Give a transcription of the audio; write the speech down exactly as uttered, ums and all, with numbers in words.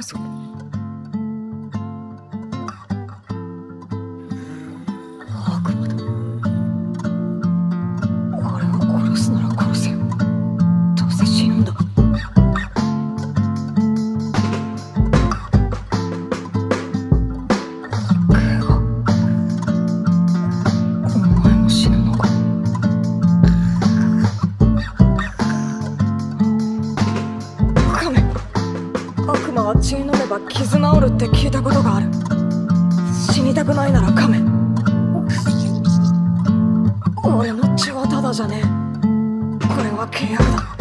ぞ。悪魔だ。俺を殺すなら殺せよ。どうせ死ぬんだ。ケガ、お前も死ぬのか。カメ、悪魔は血飲めば傷治るって聞いたことがある。死にたくないならカメ。俺の血はただじゃねえ。これは契約だ。